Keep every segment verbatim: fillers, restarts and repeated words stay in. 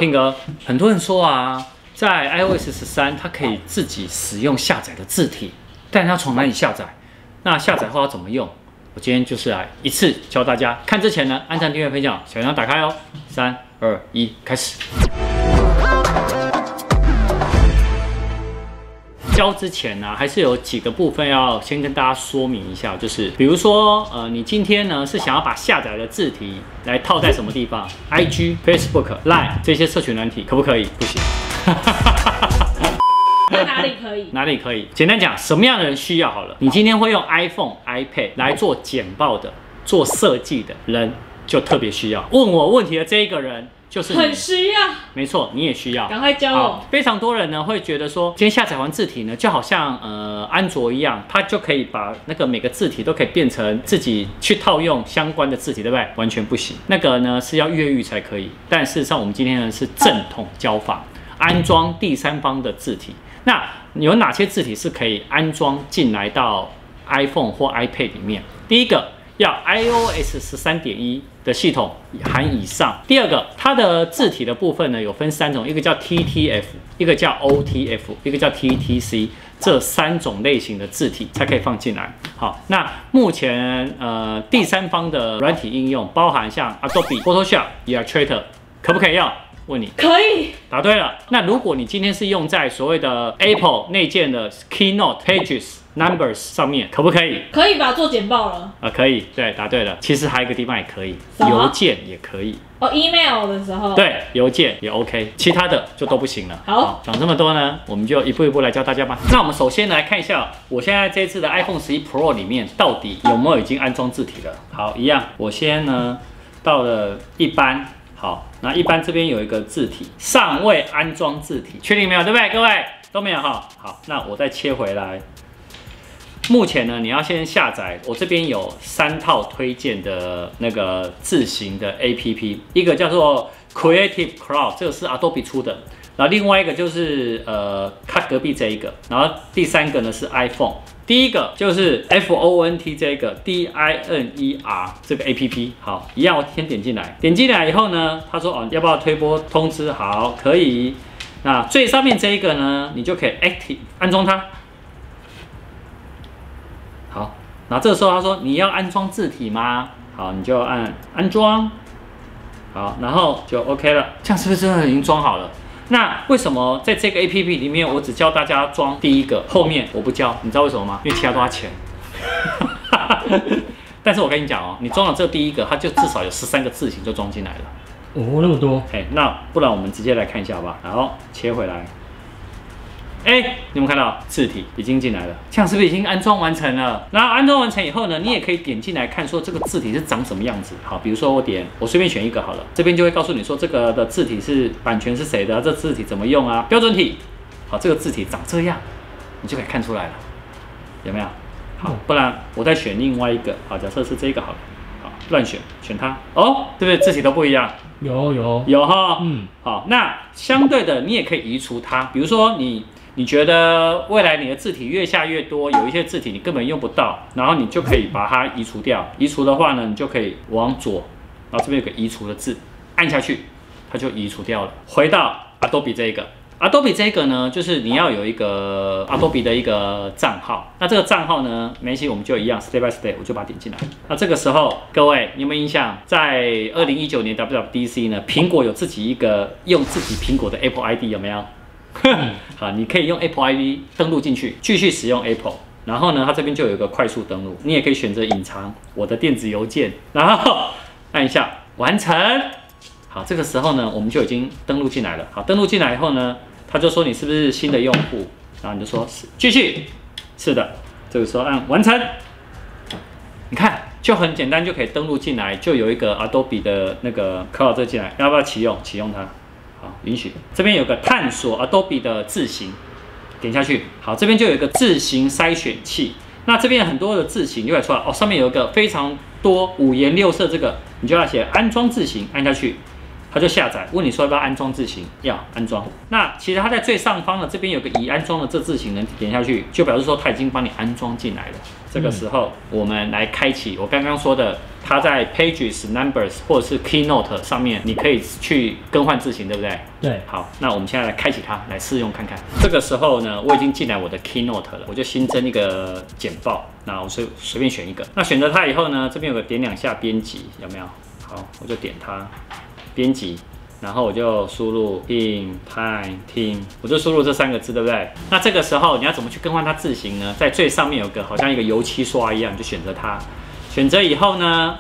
听哥，很多人说啊，在 iOS 十三它可以自己使用下载的字体，但它从哪里下载？那下载后要怎么用？我今天就是来一次教大家。看之前呢，按赞、订阅、分享，小铃铛打开哦。三、二、一，开始。教之前呢、啊，还是有几个部分要先跟大家说明一下，就是比如说，呃，你今天呢是想要把下载的字体来套在什么地方 ？I G、Facebook、Line 这些社群软体可不可以？不行。 那哪里可以？ 哪里可以？简单讲，什么样的人需要好了？你今天会用 iPhone、iPad 来做简报的、做设计的人，就特别需要。问我问题的这一个人。就是很需要， 没错，你也需要， 赶快教我。 非常多人呢会觉得说，今天下载完字体呢，就好像呃安卓一样，它就可以把那个每个字体都可以变成自己去套用相关的字体，对不对？完全不行，那个呢是要越狱才可以。但事实上，我们今天呢是正统教法，安装第三方的字体。那有哪些字体是可以安装进来到 iPhone 或 iPad 里面？第一个。要 iOS 十三点一的系统含以上。第二个，它的字体的部分呢有分三种，一个叫 T T F， 一个叫 O T F， 一个叫 T T C， 这三种类型的字体才可以放进来。好，那目前呃第三方的软体应用，包含像 Adobe、Photoshop、Illustrator， 可不可以用？问你可以， 答对了。那如果你今天是用在所谓的 Apple 内建的 Keynote、Pages、Numbers 上面，可不可以？ 可以吧，做简报了。 啊，可以，对，答对了。其实还有一个地方也可以，邮件也可以。 哦 ，email 的时候。 对，邮件也 OK， 其他的就都不行了。 好， 讲这么多呢，我们就一步一步来教大家吧。那我们首先来看一下，我现在这次的 iPhone 十一 Pro 里面到底有没有已经安装字体了？好，一样，我先呢到了一般。好，那一般这边有一个字体，尚未安装字体，确定没有？对不对？各位都没有哈。好，那我再切回来。目前呢，你要先下载，我这边有三套推荐的那个字型的 A P P， 一个叫做 Creative Cloud， 这个是 Adobe 出的，然后另外一个就是呃，它隔壁这一个，然后第三个呢是 iPhone。第一个就是 F O N T 这个 D I N E R 这个 A P P， 好，一样我先点进来，点进来以后呢，他说哦要不要推播通知？好，可以。那最上面这一个呢，你就可以 active 安装它。好，那这个时候他说你要安装字体吗？好，你就按安装。好，然后就 OK 了，这样是不是真的已经装好了？那为什么在这个 A P P 里面，我只教大家装第一个，后面我不教？你知道为什么吗？因为其他都要钱。但是我跟你讲哦，你装了这第一个，它就至少有十三个字型就装进来了。 哦，那么多。 哎，那不然我们直接来看一下好不好？好，切回来。哎，你有没有看到字体已经进来了？这样是不是已经安装完成了？然后安装完成以后呢，你也可以点进来看，说这个字体是长什么样子。好，比如说我点，我随便选一个好了，这边就会告诉你说这个的字体是版权是谁的，这字体怎么用啊？标准体，好，这个字体长这样，你就可以看出来了，有没有？好，不然我再选另外一个，好，假设是这个好了，好，乱选，选它，哦，对不对？字体都不一样。 有有有哈， 嗯， 好，那相对的你也可以移除它，比如说你。你觉得未来你的字体越下越多，有一些字体你根本用不到，然后你就可以把它移除掉。移除的话呢，你就可以往左，然后这边有个移除的字，按下去，它就移除掉了。回到 Adobe 这一个 ，Adobe 这个呢，就是你要有一个 Adobe 的一个账号。那这个账号呢，没关系，我们就一样 step by step， 我就把它点进来。那这个时候，各位你有没有印象？在二零一九年 W W D C 呢，苹果有自己一个用自己苹果的 Apple I D 有没有？好，你可以用 Apple I D 登录进去，继续使用 Apple。然后呢，它这边就有一个快速登录，你也可以选择隐藏我的电子邮件，然后按一下完成。好，这个时候呢，我们就已经登录进来了。好，登录进来以后呢，他就说你是不是新的用户，然后你就说是，继续，是的。这个时候按完成，你看就很简单，就可以登录进来，就有一个 Adobe 的那个 Cloud 这进来，要不要启用？启用它。好，允许。这边有个探索 Adobe 的字型，点下去。好，这边就有一个字型筛选器。那这边很多的字型就会出来哦，上面有一个非常多五颜六色，这个你就要写安装字型，按下去。 它就下载，问你说要不要安装字型，要安装。那其实它在最上方的这边有个已安装的这字型，能点下去，就表示说它已经帮你安装进来了。这个时候，我们来开启我刚刚说的，它在 Pages、Numbers 或者是 Keynote 上面，你可以去更换字型，对不对？ 对。 好，那我们现在来开启它，来试用看看。这个时候呢，我已经进来我的 Keynote 了，我就新增一个简报，那我随随便选一个。那选择它以后呢，这边有个点两下编辑，有没有？好，我就点它，编辑。然后我就输入 in time team， 我就输入这三个字，对不对？那这个时候你要怎么去更换它字型呢？在最上面有个好像一个油漆刷一样，你就选择它。选择以后呢，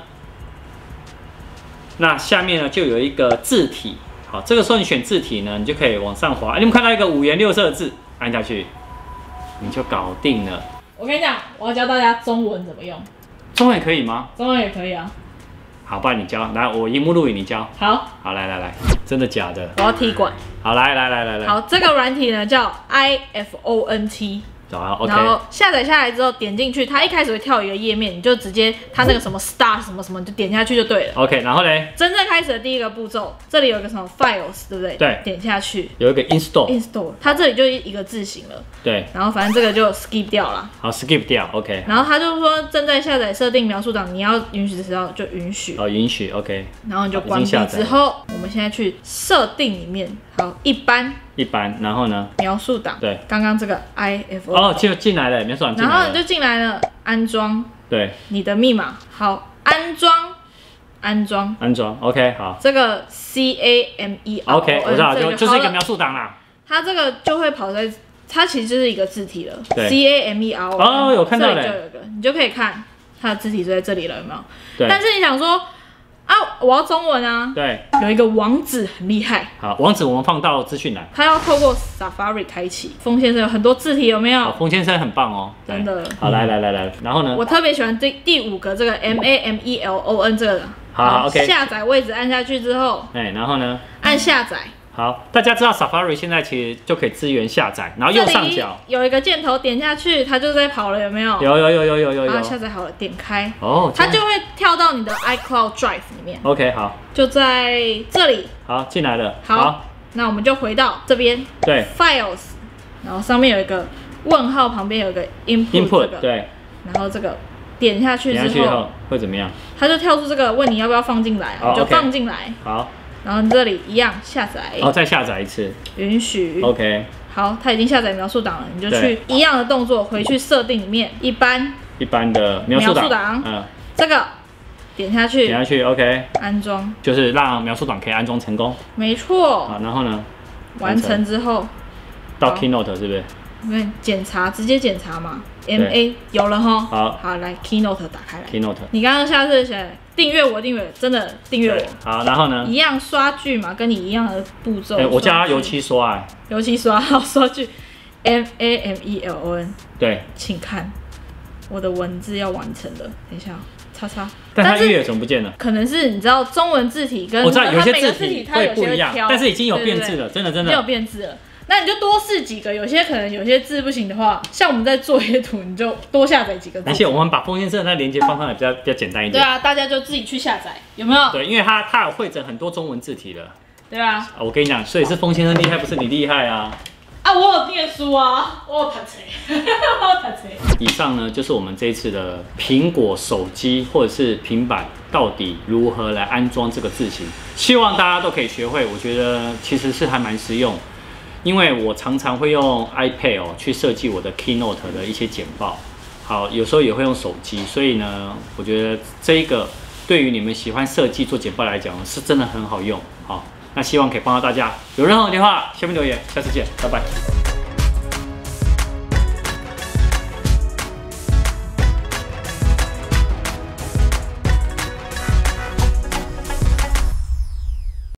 那下面呢就有一个字体。好，这个时候你选字体呢，你就可以往上滑。你们看到一个五颜六色的字，按下去，你就搞定了。 我跟你讲，我要教大家中文怎么用。 中文也可以吗？ 中文也可以啊。 好，不然你教，来，我荧幕录影，你教。 好， 好，来来来，真的假的？ 我要踢馆。 好，来来来来来。 好，这个软体呢叫 I F O N T。 好 ，OK。 然后下载下来之后，点进去，它一开始会跳一个页面，你就直接它那个什么 Start 什么什么，你就点下去就对了。 OK， 然后嘞？ 真正开始的第一个步骤，这里有一个什么 Files， 对不对？ 对。 点下去， 有一个 Install。 Install， 它这里就一个字型了。 对。 然后反正这个就 skip 掉了。 好 ，skip 掉 ，OK。 然后他就说正在下载设定描述档，你要允许的时候就允许。 哦，允许 ，OK。 然后你就关闭之后，我们现在去设定里面，好，一般。 一般，然后呢？ 描述档。 对。 刚刚这个 I F O。 哦，就进来了，描述档进来了。 然后你就进来了，安装。 对。 你的密码，好，安装，安装。 安装 ，OK， 好。 这个 C A M E R O N。OK， 我知道，就就是一个描述档啦。 它这个就会跑在，它其实就是一个字体了。 对。 C A M E R O N。 哦，有看到嘞。 这里就有一个，你就可以看它的字体就在这里了，有没有？ 对。 但是你想说。啊，我要中文啊！ 对， 有一个网址很厉害。 好，网址我们放到资讯栏。 它要透过 Safari 开启。风先生有很多字体，有没有？ 风先生很棒哦， 真的。 好，来来来来，然后呢？ 我特别喜欢第第五个这个 M A M E L O N 这个。 好，好 ，OK。 下载位置按下去之后， 哎，然后呢？ 按下载。 好，大家知道 Safari 现在其实就可以支援下载，然后右上角有一个箭头点下去，它就在跑了，有没有？ 有有有有有有有。 啊，下载好了，点开。 哦。 它就会跳到你的 iCloud Drive 里面。 OK， 好。 就在这里。 好，进来了。 好，那我们就回到这边。 对。 Files， 然后上面有一个问号，旁边有一个 Input， Input， 对。 然后这个点下去之后， 点下去后会怎么样？ 它就跳出这个问你要不要放进来，你就放进来。 好。 然后这里一样下载， 哦，再下载一次， 允许 ，OK， 好，它已经下载描述档了，你就去一样的动作回去设定里面，一般一般的描述档， 嗯，这个点下去， 点下去 ，OK， 安装， 就是让描述档可以安装成功， 没错， 好，然后呢， 完成之后到 Keynote 是不是？ 因为检查直接检查嘛 ，M A 有了哈， 好， 好来 Keynote 打开来 ，Keynote， 你刚刚下次写订阅我，订阅真的订阅我， 好，然后呢？ 一样刷具嘛，跟你一样的步骤。 哎，我叫它油漆刷，哎， 油漆刷，好刷具 ，M A M E L O N， 对， 请看我的文字要完成了，等一下，叉叉。 但它音乐怎么不见了？ 可能是你知道中文字体跟我知道有些字体会不一样，但是已经有变字了，真的真的。 已经有变字了。那你就多试几个，有些可能有些字不行的话，像我们在作业图，你就多下载几个字。 而且我们把风先生的那连接放上来比较比较简单一点。 对啊，大家就自己去下载，有没有？ 对，因为它它有汇整很多中文字体的。 对啊。 我跟你讲，所以是风先生厉害，不是你厉害啊。 啊，我有念书啊，我有读册，我有读册。 以上呢就是我们这一次的苹果手机或者是平板到底如何来安装这个字型，希望大家都可以学会。我觉得其实是还蛮实用。因为我常常会用 iPad 哦去设计我的 Keynote 的一些简报，好，有时候也会用手机，所以呢，我觉得这一个对于你们喜欢设计做简报来讲是真的很好用，好，那希望可以帮到大家。有任何的话，下面留言，下次见，拜拜。